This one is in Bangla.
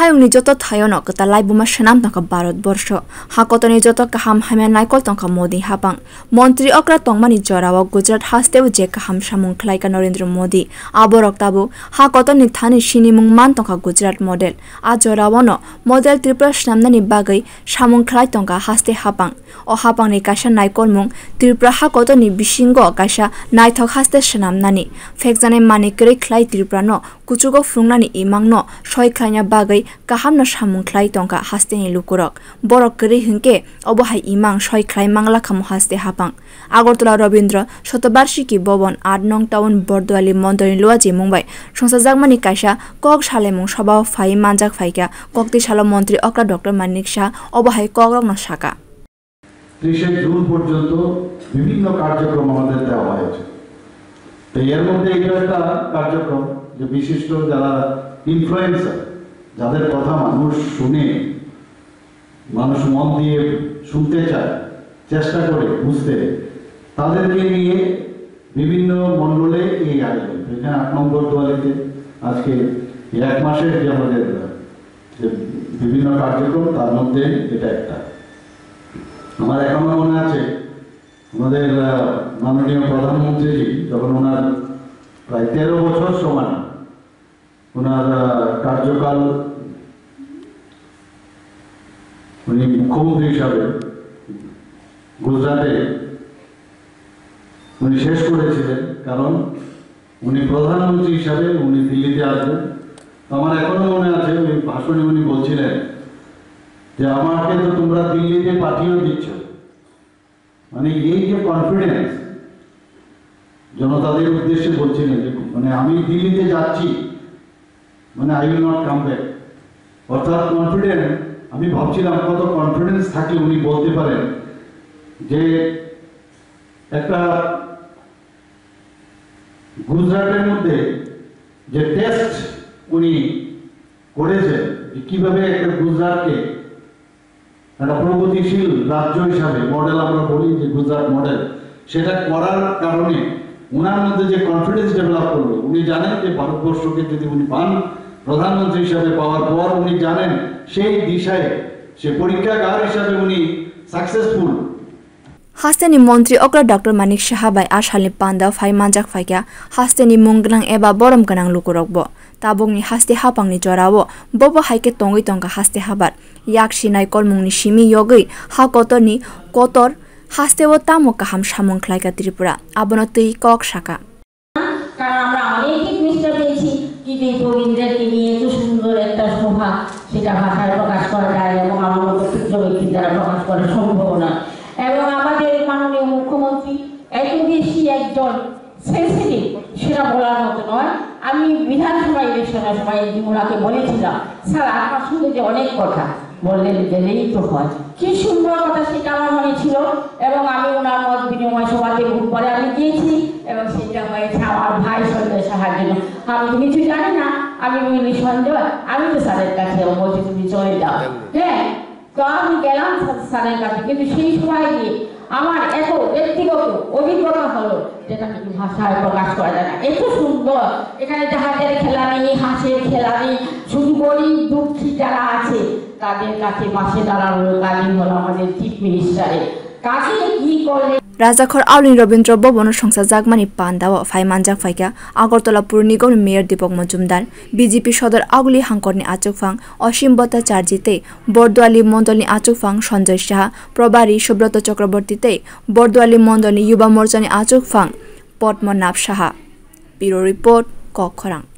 Hayungni joto thayono kata laibuma shanam tangka Bharat borsha hakotoni joto Kaham hamya naikol tangka Modi hapang montri okra tongmani jorawa Gujarat hasteu je Kaham samung khwlai ka Narendra Modi aborok tabu hakotoni thani sinimung man tangka Gujarat model a jorawano model Tripura shnamnani bagai samung khwlai tangka haste hapang o hapang ni kaisa naikol mung Tripura hakotoni bisingo kaisa naithok haste shnamnani fekjane manikri khwlai Tripura no kuchugo frungnani imangno soi khlainya bagai Kaham no samung khwlai tongka haste ni lokurok borok kri hingke obohai imang soi khlai mangla kham haste hapang Agartala rabindra shatabarshiki bhavan 8 nong town bardowali mondal luajimung bai Dr.Manik kaisa kok salemung sabha phai manjak phaika kokti salo montri okra Dr.Manik sha obohai kogrok no shaka 30 June পর্যন্ত বিভিন্ন কার্যক্রম আমাদের দেওয়া হয়েছে তো এর মধ্যে এটা একটা কার্যক্রম যে বিশিষ্ট যারা ইনফ্লুয়েন্সার যাদের কথা মানুষ শুনে মানুষ মন দিয়ে শুনতে চায় চেষ্টা করে বুঝতে তাদেরকে নিয়ে বিভিন্ন মণ্ডলে এই আয়োজন এখানে 8 নম্বর দোয়ালিতে আজকে এক মাসের যে আমাদের বিভিন্ন কার্যক্রম তার মধ্যে এটা একটা আমার এখনো মনে আছে আমাদের মাননীয় প্রধানমন্ত্রী যখন ওনার প্রায় 13 বছর সময় ওনার কার্যকাল উনি মুখ্যমন্ত্রী হিসাবে গুজরাটে উনি শেষ করেছিলেন কারণ উনি প্রধানমন্ত্রী হিসাবে উনি দিল্লিতে আসবেন আমার এখনো মনে আছে ওই ভাষণে উনি বলছিলেন যে আমাকে তো তোমরা দিল্লিতে পাঠিয়ে দিচ্ছ মানে এই যে কনফিডেন্স জনতাদের উদ্দেশ্যে বলছিলেন যে মানে আমি দিল্লিতে যাচ্ছি মানে I will not come back অর্থাৎ কনফিডেন্স আমি ভাবছিলাম কত কনফিডেন্স থাকলে উনি বলতে পারেন যে একটা গুজরাটের মধ্যে যে টেস্ট উনি করেছেন কিভাবে একটা গুজরাটকে একটা প্রগতিশীল রাজ্য হিসাবে মডেল আমরা বলি যে গুজরাট মডেল সেটা করার কারণে ওনার মধ্যে যে কনফিডেন্স ডেভেলপ করলো উনি জানেন যে ভারতবর্ষকে যদি উনি পান প্রধানমন্ত্রী হিসাবে পাওয়ার পর উনি জানেন সেই দিশায় সে পরীক্ষাগার হিসাবে উনি successful Hasteni montri okra Dr.Manik sahabai ashalni panda phai manjak phaikya hasteni mwng eba borom gwnang lokurok bo tabongni haste hapangni jorawo bobo haike tongoi tongka haste habat yakshi naikol mungni simi yogoi hakotoni kotor hastewo tamo Kaham samung khwlai ka Tripura abono tui kok shaka কারণ আমরা অনেক মিষ্টি পেয়েছি কিন্তু রবীন্দ্রকে নিয়ে এত সুন্দর একটা শোভা সেটা ভাষায় প্রকাশ করা যায় এবং আমার মতো ক্ষুদ্র ব্যক্তির দ্বারা প্রকাশ করা সম্ভব না এবং আমাদের মাননীয় মুখ্যমন্ত্রী এত বেশি একজন সেন্সিটিভ সেটা বলার মতো নয় আমি বিধানসভা ইলেকশনের সময় ওনাকে বলেছিলাম স্যার আপনার সঙ্গে যে অনেক কথা বললেন গেলেই তো হয় কি সুন্দর কথা সেটা আমার মনে ছিল এবং আমি ওনার মত বিনিময় সভাতে ভুল করে আমি গিয়েছি এবং সেটা হয়েছে আমার ভাই সঞ্জয় সাহার জন্য আমি তো কিছু জানি না আমি বলি সঞ্জয় আমি তো স্যারের কাছে বলছি তুমি চলে যাও হ্যাঁ তো আমি গেলাম স্যারের কাছে কিন্তু সেই সময় গিয়ে আমার এত ব্যক্তিগত অভিজ্ঞতা হলো যেটা নাকি ভাষায় প্রকাশ করা যায় না এত সুন্দর এখানে জাহাজের খেলা নেই হাঁসের খেলা নেই শুধু গরিব দুঃখী যারা আছে তাদের কাছে পাশে দাঁড়ানোর কাজই হলো আমাদের চিফ মিনিস্টারের কাছে কি করলে rajakhor aulin rabindra bobono songsa jagmani pandawo phai manjak phaikya Agartala pur nigom mayor Dipok Majumdar BJP sodar aguli hangkorni achukphang osim bhattacharjite bardowali mondalni achukphang Sanjay Saha probari Subroto Chakrabortite bardowali mondalni yuba morchani achukphang Potmanab Saha Bureau report Kokhorang